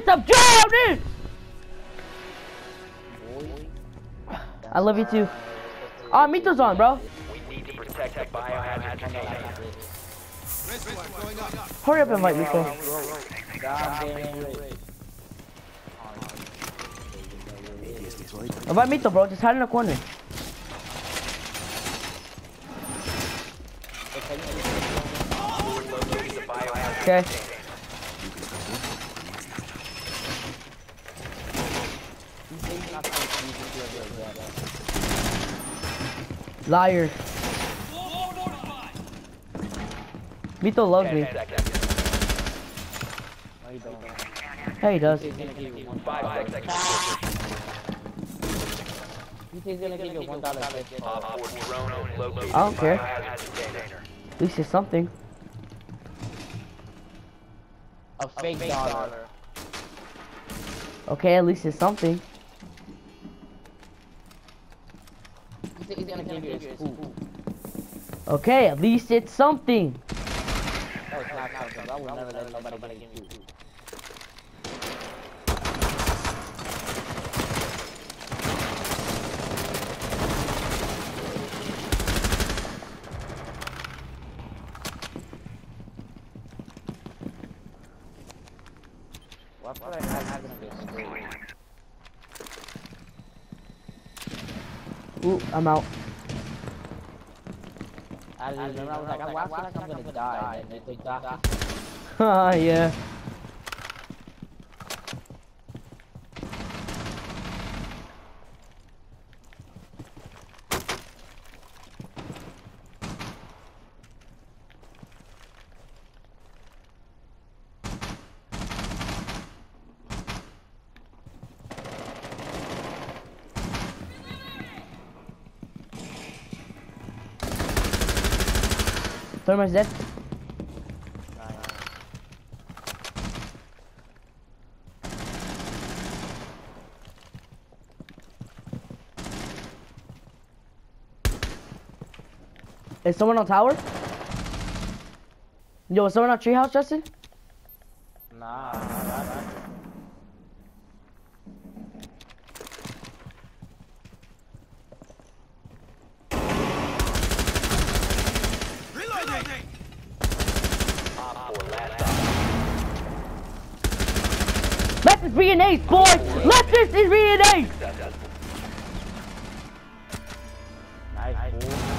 minutes of drowning! I love you too. Ah, Mito's on, bro. We need to protect the biohazard container. Hurry up and invite Mito. Invite Mito, bro. Just hide in the corner. Okay. Liar. Mito loves me. Hey, he does. 5 seconds. He's gonna give you $1. Op 4 drone is located. I don't care. Biohazard container. At least it's something. A fake dollar. Okay, at least it's something. He's gonna give you his food. Okay, at least it's something. Oh, it's not something. I will never let nobody give me food. Why would I not have this? Ooh, I'm out. I remember I was like, I feel like I'm gonna die. And they die. Ah, yeah. Thermos dead. Is someone on tower? Yo, is someone on treehouse, Justin? Nah. Let this be an ace, boys! Let this be an ace! Nice.